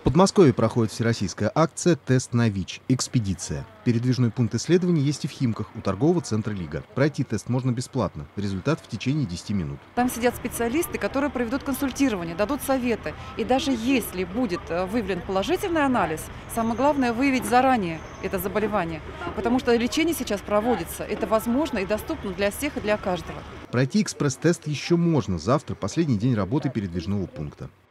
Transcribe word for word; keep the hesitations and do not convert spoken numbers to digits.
В Подмосковье проходит всероссийская акция «Тест на ВИЧ. Экспедиция». Передвижной пункт исследований есть и в Химках, у торгового центра «Лига». Пройти тест можно бесплатно. Результат в течение десяти минут. Там сидят специалисты, которые проведут консультирование, дадут советы. И даже если будет выявлен положительный анализ, самое главное выявить заранее это заболевание. Потому что лечение сейчас проводится. Это возможно и доступно для всех и для каждого. Пройти экспресс-тест еще можно. Завтра последний день работы передвижного пункта.